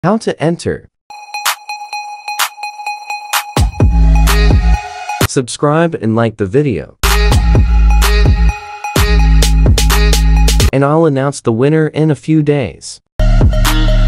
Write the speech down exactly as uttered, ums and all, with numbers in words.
How to enter. Subscribe and like the video. And I'll announce the winner in a few days.